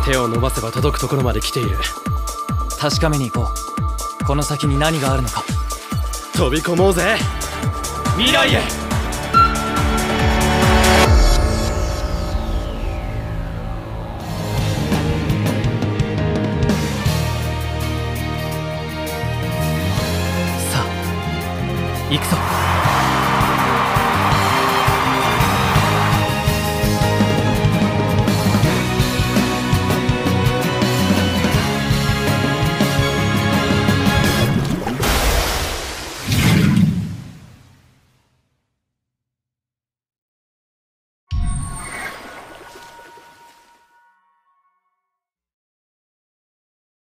手を伸ばせば届くところまで来ている。 確かめに行こう。この先に何があるのか。 飛び込もうぜ、未来へ。 さあ行くぞ。